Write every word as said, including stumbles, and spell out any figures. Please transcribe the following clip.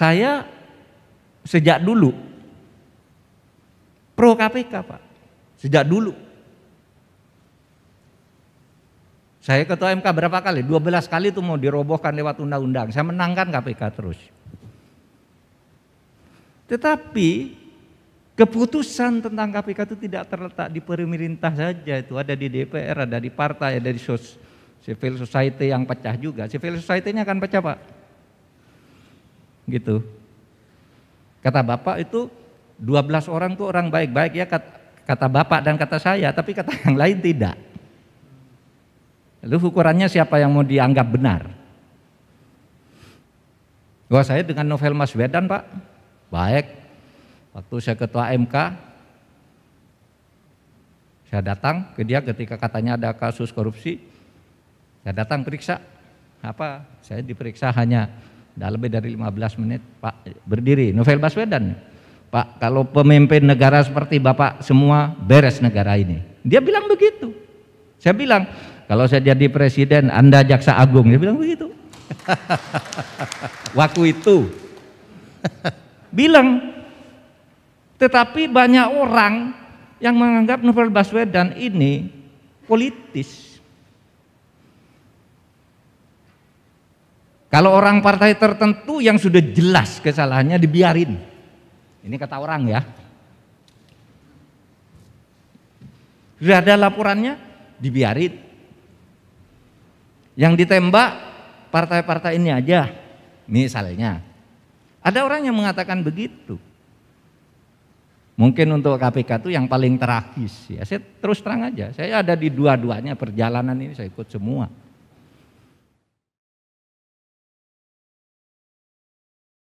saya sejak dulu pro K P K Pak, sejak dulu. Saya ketua M K berapa kali? dua belas kali itu mau dirobohkan lewat undang-undang. Saya menangkan K P K terus. Tetapi keputusan tentang K P K itu tidak terletak di pemerintah saja, itu ada di D P R, ada di partai, ada di sos, civil society yang pecah juga. Civil society-nya akan pecah Pak. Gitu. Kata Bapak itu dua belas orang tuh orang baik-baik ya, kata Bapak dan kata saya, tapi kata yang lain tidak. Lalu ukurannya siapa yang mau dianggap benar? Wah, saya dengan Novel Baswedan Pak, baik. Waktu saya ketua M K, saya datang ke dia ketika katanya ada kasus korupsi. Saya datang periksa, apa? Saya diperiksa hanya tidak lebih dari lima belas menit Pak, berdiri. Novel Baswedan, Pak, kalau pemimpin negara seperti Bapak semua beres negara ini. Dia bilang begitu. Saya bilang, kalau saya jadi presiden, Anda jaksa agung. Dia bilang begitu. Waktu itu. Bilang. Tetapi banyak orang yang menganggap Novel Baswedan ini politis. Kalau orang partai tertentu yang sudah jelas kesalahannya dibiarin. Ini kata orang ya. Sudah ada laporannya, dibiarin. Yang ditembak partai-partai ini aja, misalnya. Ada orang yang mengatakan begitu. Mungkin untuk K P K itu yang paling tragis ya. Saya terus terang aja, saya ada di dua-duanya perjalanan ini, saya ikut semua.